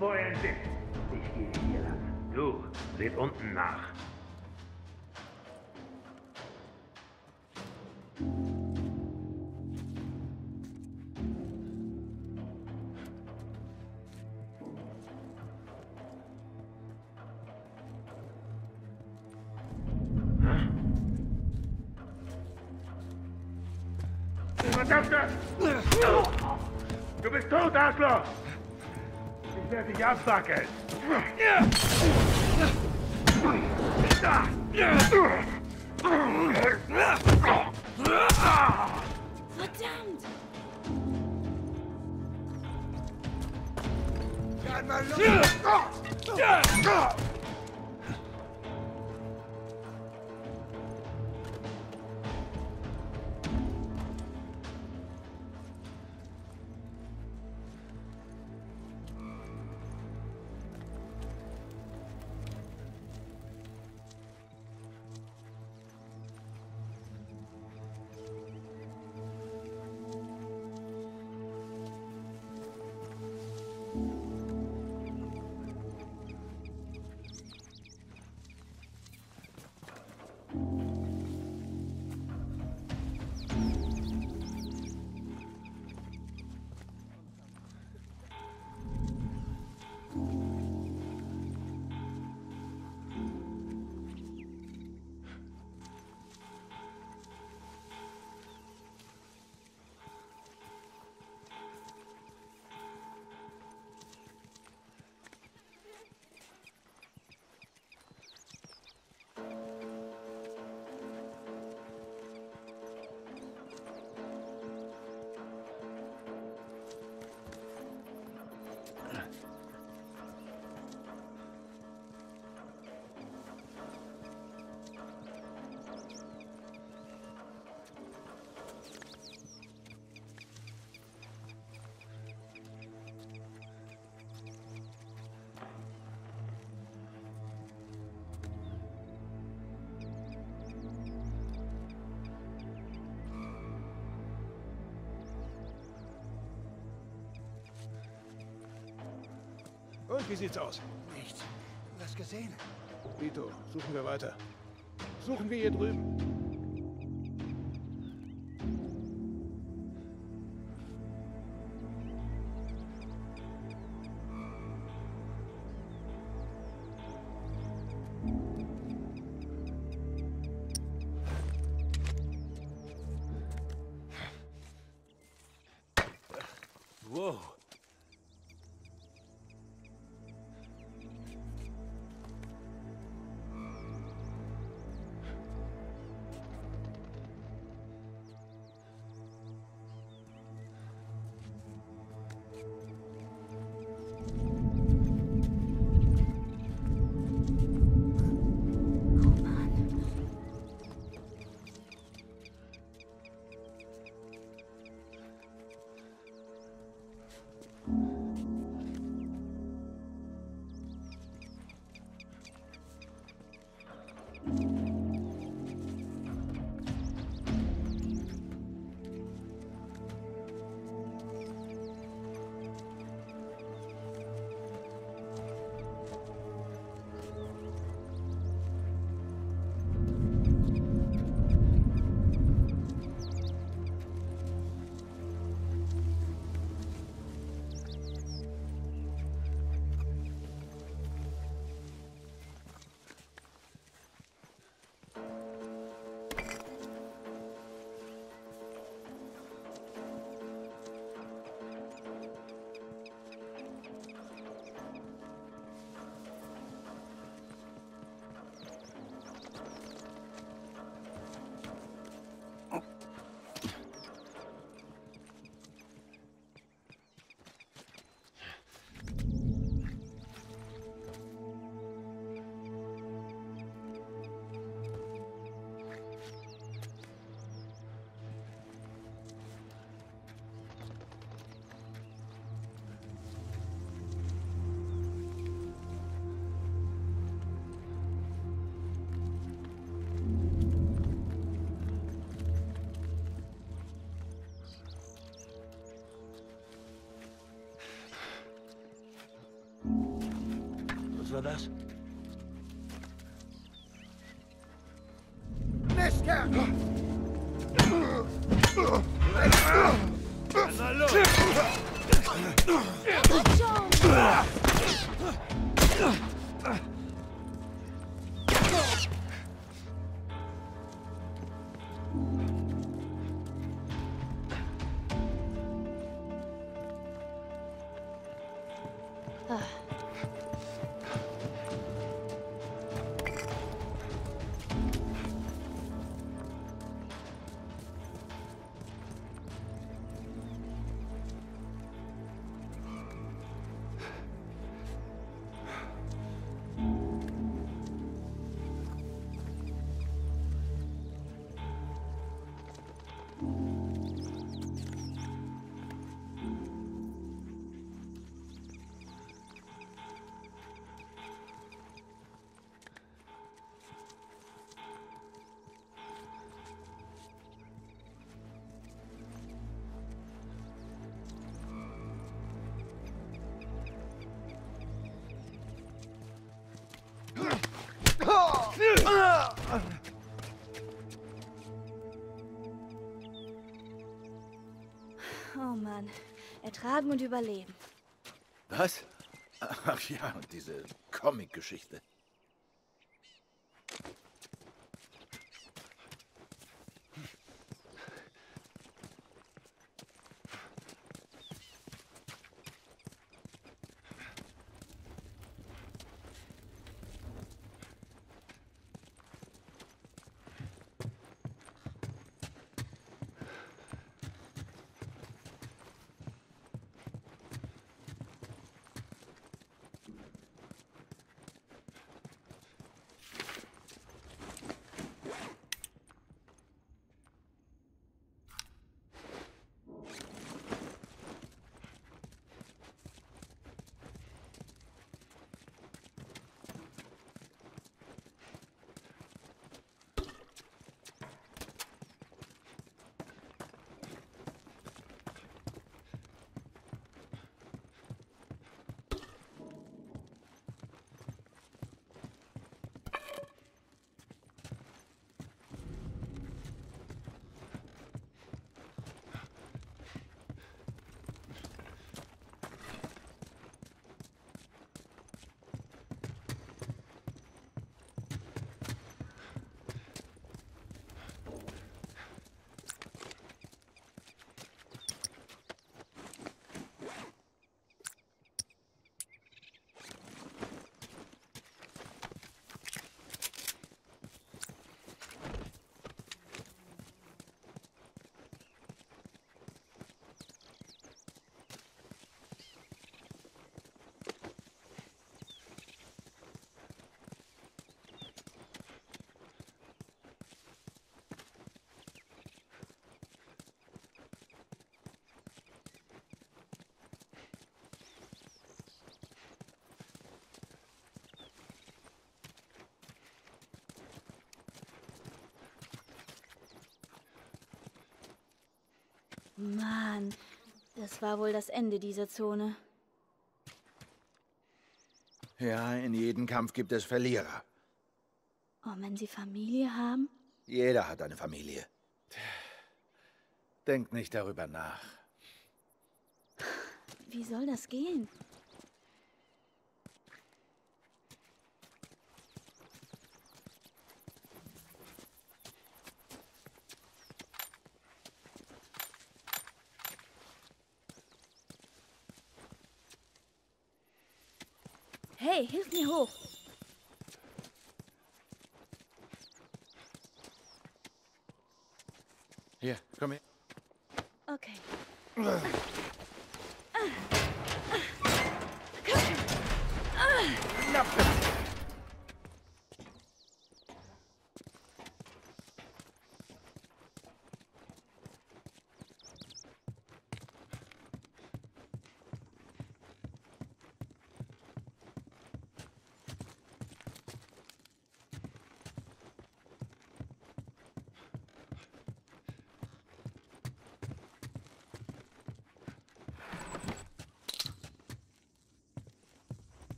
bevor er entdeckt. Ich gehe hier lang. Du, seht unten nach. Verdammte! Du bist tot, Arschloch! Ich werde dich abfackeln! Verdammt! Und wie sieht's aus? Nichts. Was gesehen? Vito, suchen wir weiter. Suchen wir hier drüben. Wow. Was war das? Nesker! Na los! Oh Mann. Ertragen und überleben. Was? Ach ja, und diese Comic-Geschichte. Mann, das war wohl das Ende dieser Zone. Ja, in jedem Kampf gibt es Verlierer. Und wenn sie Familie haben? Jeder hat eine Familie. Denk nicht darüber nach. Wie soll das gehen? Hey, hilf mir hoch. Hier, komm her. Okay.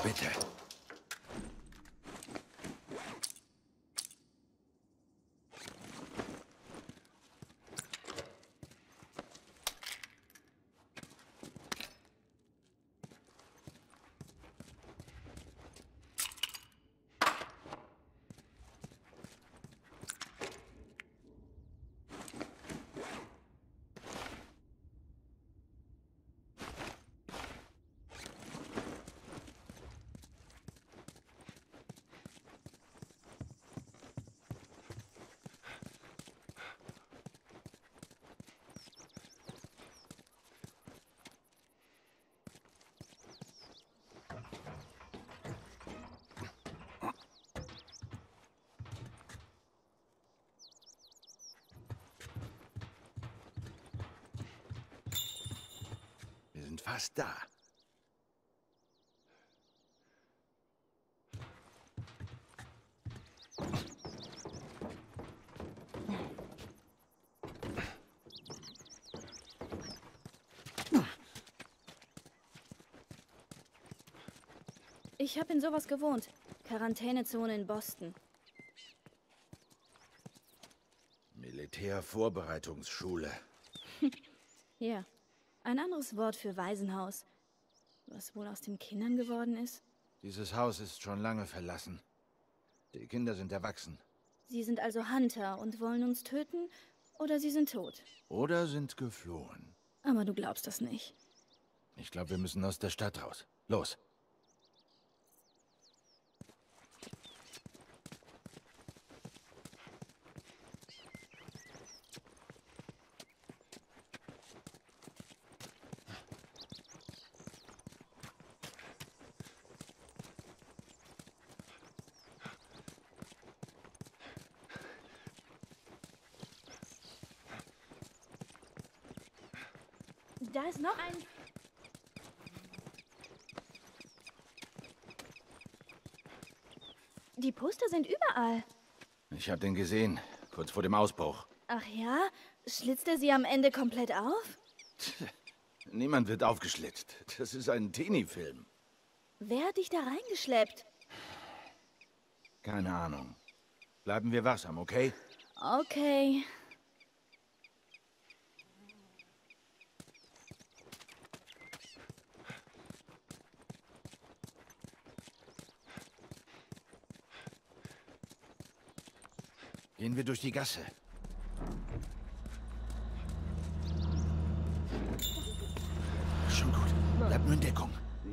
Bitte. Wir sind fast da. Ich habe in sowas gewohnt. Quarantänezone in Boston. Militärvorbereitungsschule. Ja, ein anderes Wort für Waisenhaus. Was wohl aus den Kindern geworden ist? Dieses Haus ist schon lange verlassen. Die Kinder sind erwachsen. Sie sind also Hunter und wollen uns töten, oder sie sind tot. Oder sind geflohen. Aber du glaubst das nicht. Ich glaube, wir müssen aus der Stadt raus. Los. Da ist noch ein... Die Poster sind überall. Ich habe den gesehen, kurz vor dem Ausbruch. Ach ja? Schlitzt er sie am Ende komplett auf? Niemand wird aufgeschlitzt. Das ist ein Teenie-Film. Wer hat dich da reingeschleppt? Keine Ahnung. Bleiben wir wachsam, okay? Okay. Gehen wir durch die Gasse. Schon gut. Bleib nur in Deckung.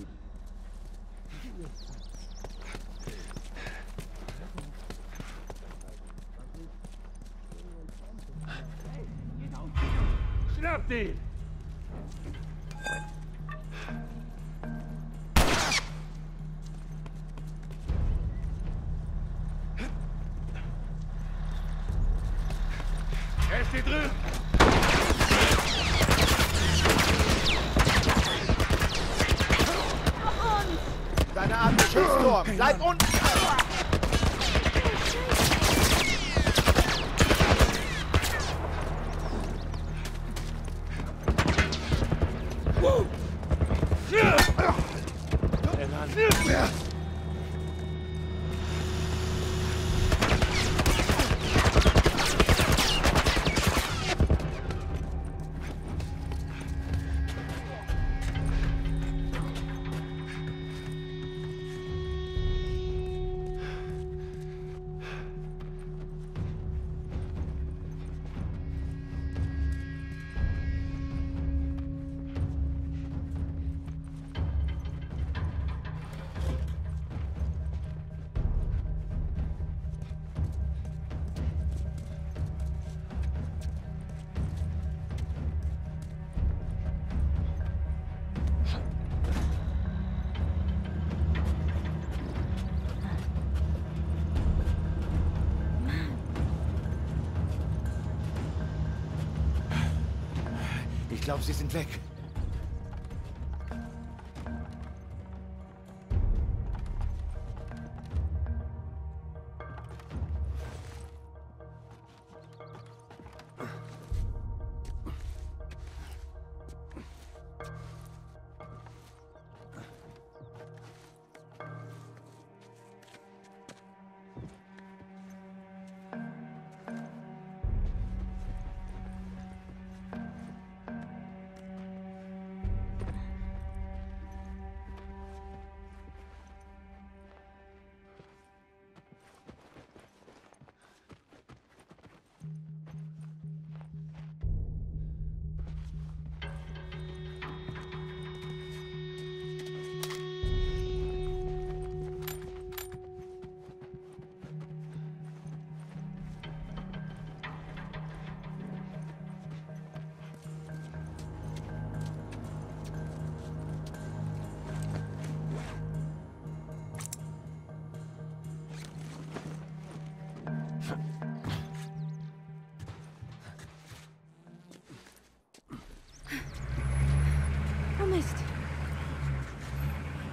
Schnappt ihn! Er ist hier drüben! Deine Arme schützt Turm. Bleib unten! Ich glaube, sie sind weg.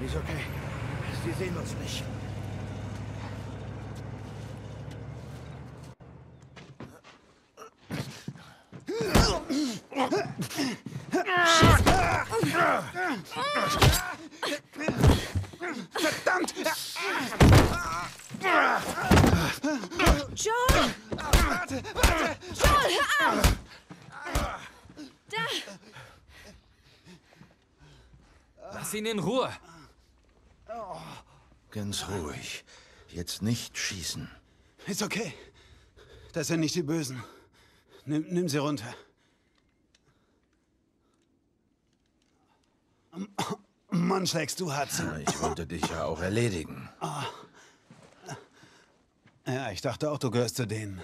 Ist okay. Sie sehen uns nicht. Verdammt! Joel! Warte! Joel, hör auf! Da! Lass ihn in Ruhe. Ganz ruhig. Jetzt nicht schießen. Ist okay. Das sind nicht die Bösen. Nimm sie runter. Mann, schlägst du hart zu. Ich wollte dich ja auch erledigen. Ja, ich dachte auch, du gehörst zu denen.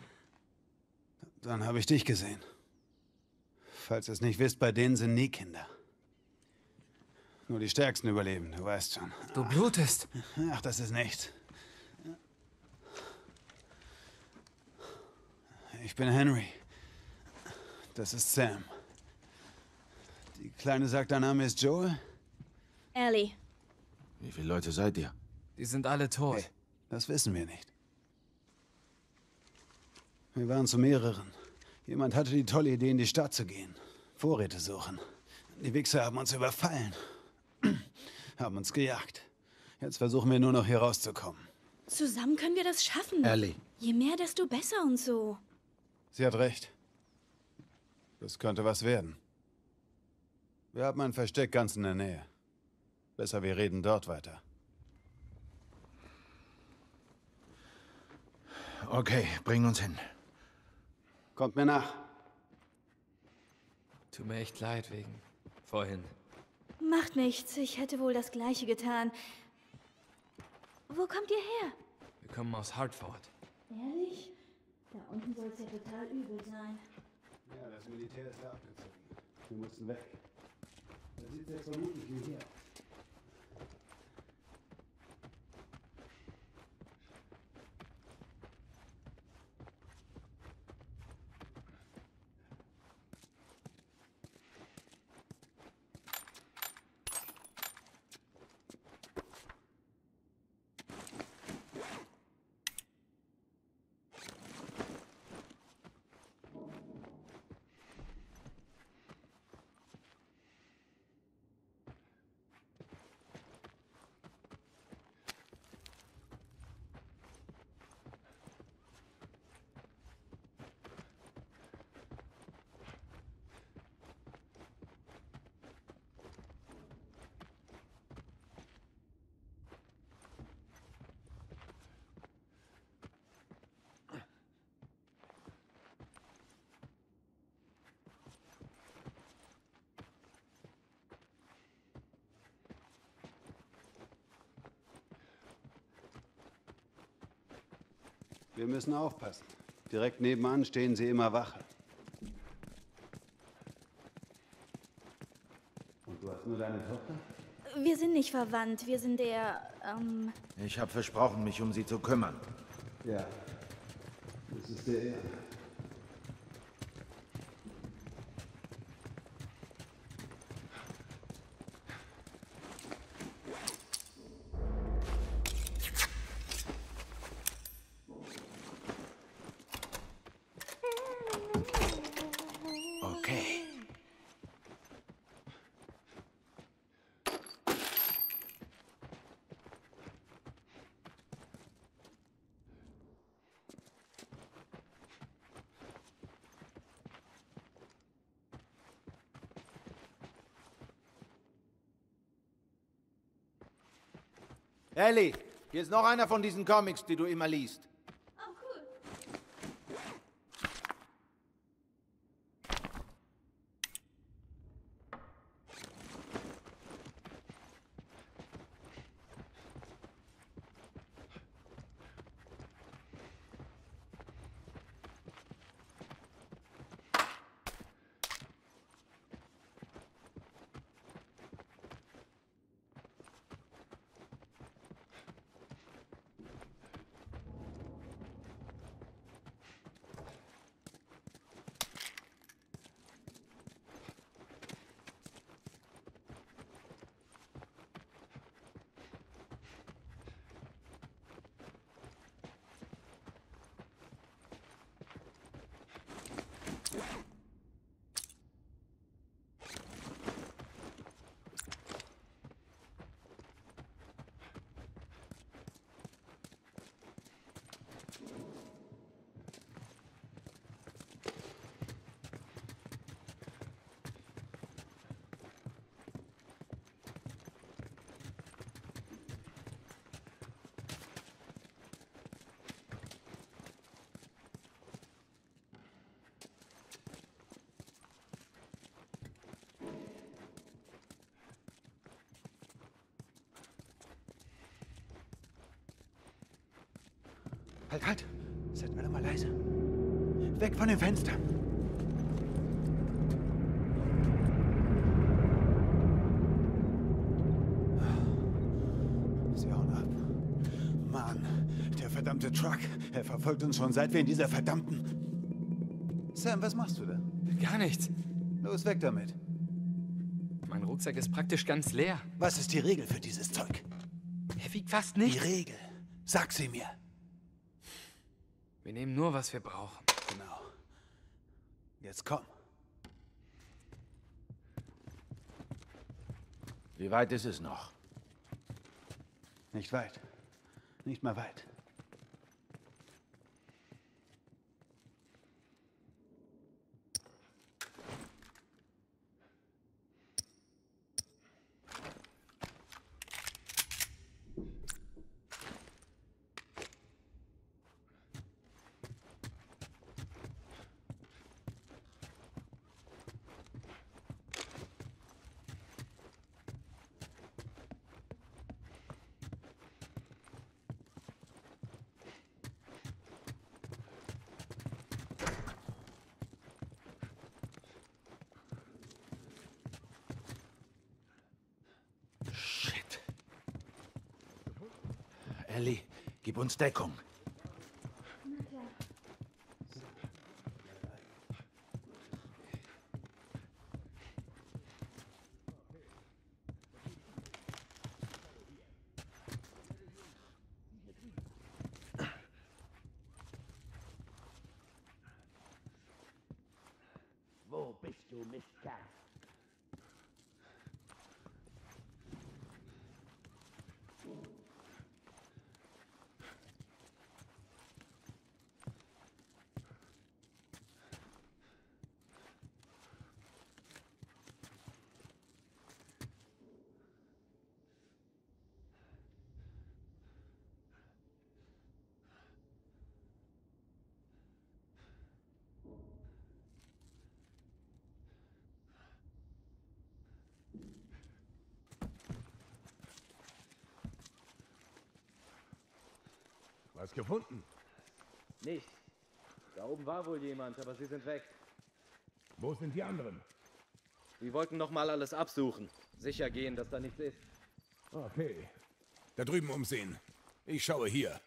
Dann habe ich dich gesehen. Falls ihr es nicht wisst, bei denen sind nie Kinder. Nur die Stärksten überleben, du weißt schon. Du blutest. Ach, das ist nichts. Ich bin Henry. Das ist Sam. Die Kleine sagt, dein Name ist Joel? Ellie. Wie viele Leute seid ihr? Die sind alle tot. Hey, das wissen wir nicht. Wir waren zu mehreren. Jemand hatte die tolle Idee, in die Stadt zu gehen. Vorräte suchen. Die Wichser haben uns überfallen. Haben uns gejagt. Jetzt versuchen wir nur noch hier rauszukommen. Zusammen können wir das schaffen. Ellie. Je mehr, desto besser und so. Sie hat recht. Das könnte was werden. Wir haben ein Versteck ganz in der Nähe. Besser, wir reden dort weiter. Okay, bring uns hin. Kommt mir nach. Tut mir echt leid wegen vorhin. Macht nichts. Ich hätte wohl das Gleiche getan. Wo kommt ihr her? Wir kommen aus Hartford. Ehrlich? Da unten soll es ja total übel sein. Ja, das Militär ist ja abgezogen. Wir mussten weg. Das sieht jetzt vermutlich wie hier. Wir müssen aufpassen. Direkt nebenan stehen sie immer Wache. Und du hast nur deine Tochter? Wir sind nicht verwandt. Wir sind eher, Ich habe versprochen, mich um sie zu kümmern. Ja. Das ist der Ehre. Okay. Ellie, hier ist noch einer von diesen Comics, die du immer liest. oh cool. Halt! Seid alle mal leise. Weg von dem Fenster! Sie hauen ab. Mann, der verdammte Truck. Er verfolgt uns schon, seit wir in dieser verdammten... Sam, was machst du da? Gar nichts. Los, weg damit. Mein Rucksack ist praktisch ganz leer. Was ist die Regel für dieses Zeug? Er wiegt fast Die nichts. Regel. Sag sie mir. Wir nehmen nur, was wir brauchen. Genau. Jetzt komm. Wie weit ist es noch? Nicht weit. Nicht mal weit. Shit. Ellie, gib uns Deckung. Wo bist du, Mistkerl? Was gefunden? Nichts. Da oben war wohl jemand, aber sie sind weg. Wo sind die anderen? Wir wollten noch mal alles absuchen. Sicher gehen, dass da nichts ist. Okay. Da drüben umsehen. Ich schaue hier.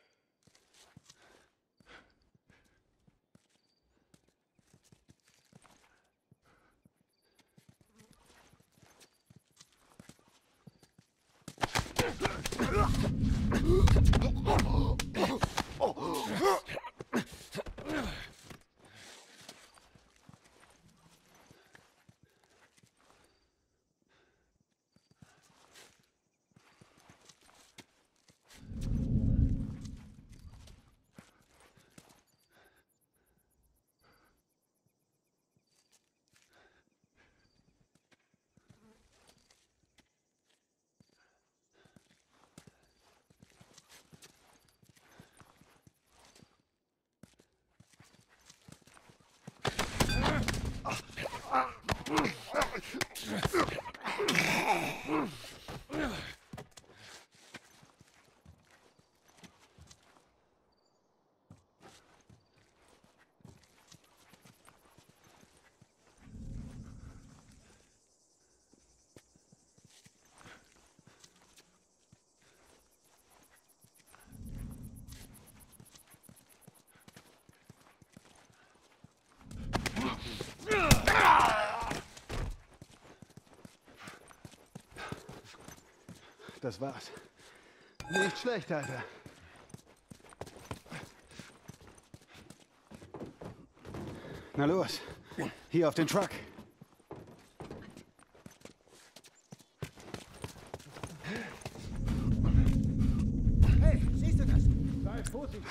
Das war's. Nicht schlecht, Alter. Na los. Hier auf den Truck. Hey, siehst du das? Sei vorsichtig.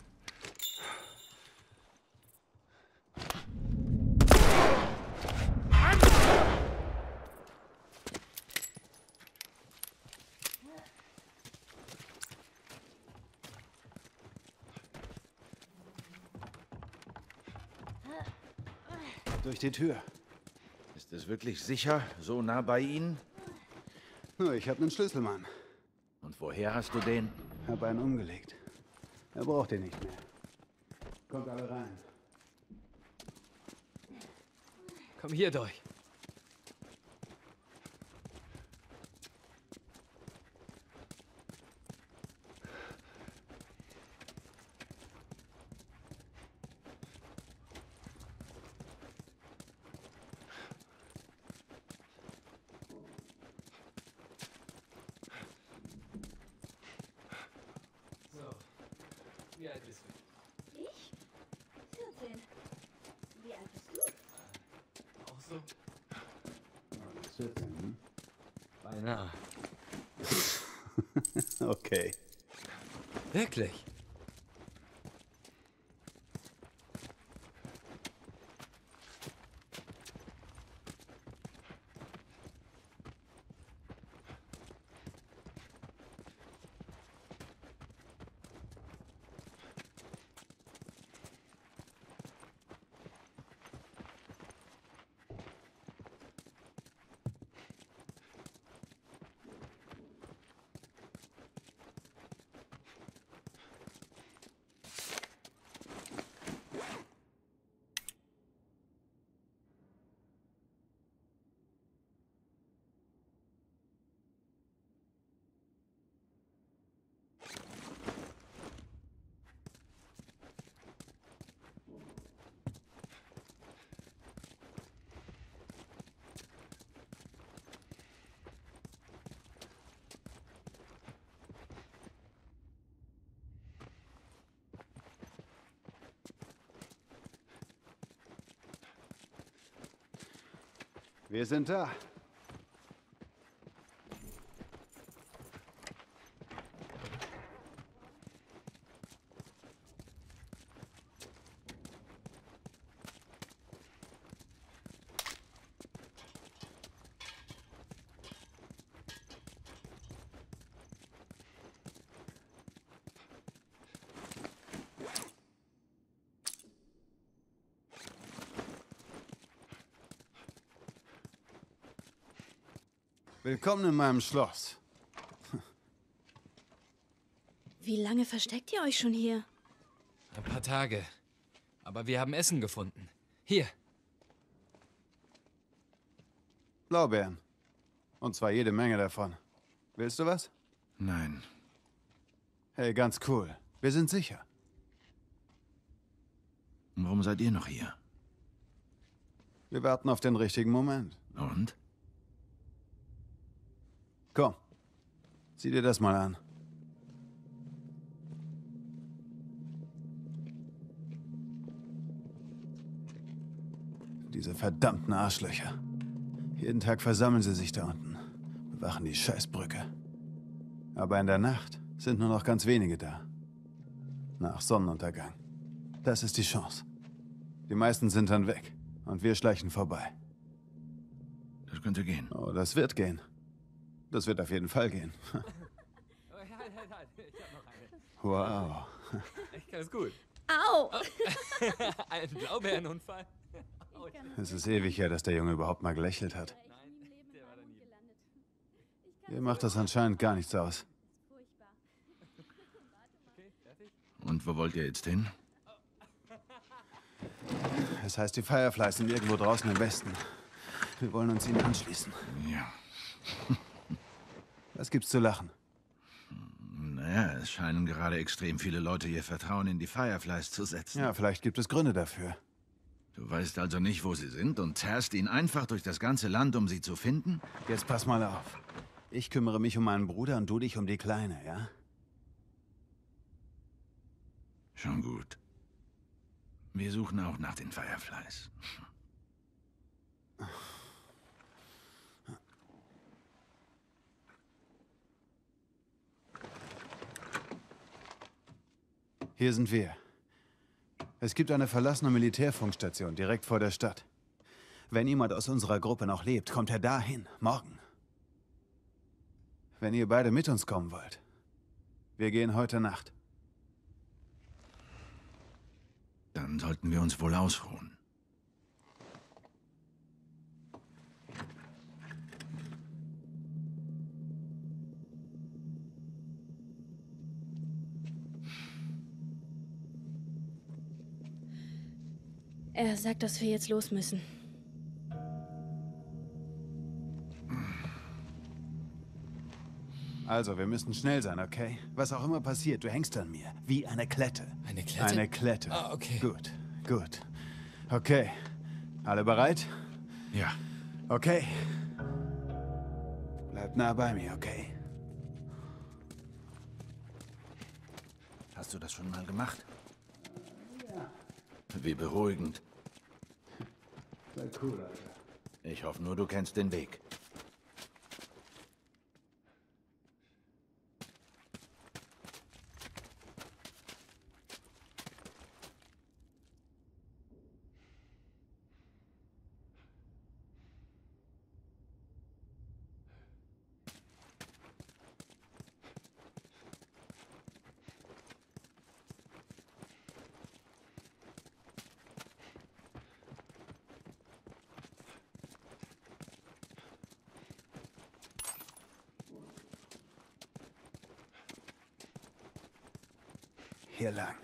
Durch die Tür. Ist es wirklich sicher, so nah bei Ihnen? Nur, ich habe einen Schlüssel, Mann. Und woher hast du den? Hab einen umgelegt. Er braucht den nicht mehr. Kommt alle rein. Komm hier durch. So, wie alt bist du? Ich? 14. Wie alt bist du? Auch so? 14, hm? Beinahe. Okay. Wirklich? Wir sind da. Willkommen in meinem Schloss. Wie lange versteckt ihr euch schon hier? Ein paar Tage. Aber wir haben Essen gefunden. Hier. Blaubeeren. Und zwar jede Menge davon. Willst du was? Nein. Hey, ganz cool. Wir sind sicher. Und warum seid ihr noch hier? Wir warten auf den richtigen Moment. Und? Komm, sieh dir das mal an. Diese verdammten Arschlöcher. Jeden Tag versammeln sie sich da unten, bewachen die Scheißbrücke. Aber in der Nacht sind nur noch ganz wenige da. Nach Sonnenuntergang. Das ist die Chance. Die meisten sind dann weg und wir schleichen vorbei. Das könnte gehen. Oh, das wird gehen. Das wird auf jeden Fall gehen. Halt. Ich hab noch eine. Wow. Echt ganz gut. Au! Ein Blaubeerenunfall. Es ist ewig her, dass der Junge überhaupt mal gelächelt hat. Nein, der war da nie. Ihr macht das anscheinend gar nichts aus. Okay, fertig? Und wo wollt ihr jetzt hin? Es heißt, die Fireflies sind irgendwo draußen im Westen. Wir wollen uns ihnen anschließen. Ja. Was gibt's zu lachen? Naja, es scheinen gerade extrem viele Leute ihr Vertrauen in die Fireflies zu setzen. Ja, vielleicht gibt es Gründe dafür. Du weißt also nicht, wo sie sind und zerrst ihn einfach durch das ganze Land, um sie zu finden? Jetzt pass mal auf. Ich kümmere mich um meinen Bruder und du dich um die Kleine, ja? Schon gut. Wir suchen auch nach den Fireflies. Hier sind wir. Es gibt eine verlassene Militärfunkstation direkt vor der Stadt. Wenn jemand aus unserer Gruppe noch lebt, kommt er dahin, morgen. Wenn ihr beide mit uns kommen wollt. Wir gehen heute Nacht. Dann sollten wir uns wohl ausruhen. Er sagt, dass wir jetzt los müssen. Also, wir müssen schnell sein, okay? Was auch immer passiert, du hängst an mir. Wie eine Klette. Eine Klette? Eine Klette. Ah, okay. Gut, gut. Okay. Alle bereit? Ja. Okay. Bleib nah bei mir, okay? Hast du das schon mal gemacht? Ja. Wie beruhigend. Sei cool, Alter. Ich hoffe nur, du kennst den Weg. Hier lang.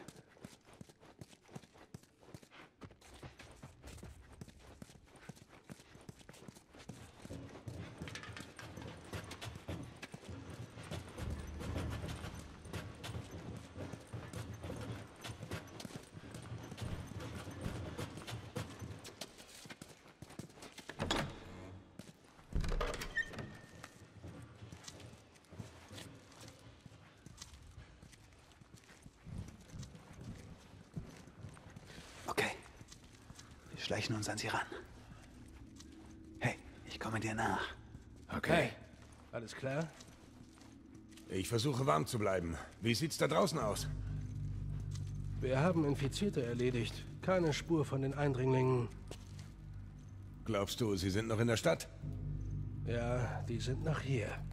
Okay. Wir schleichen uns an sie ran. Hey, ich komme dir nach. Okay. Alles klar? Ich versuche warm zu bleiben. Wie sieht's da draußen aus? Wir haben Infizierte erledigt. Keine Spur von den Eindringlingen. Glaubst du, sie sind noch in der Stadt? Ja, die sind noch hier.